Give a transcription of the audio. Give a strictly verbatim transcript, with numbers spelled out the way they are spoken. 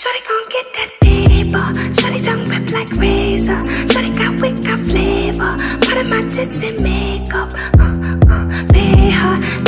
Shawty gon' get that paper. Shawty tongue rip like razor. Shawty got wit, got flavor. Part of my tits and makeup. Uh, uh, pay her.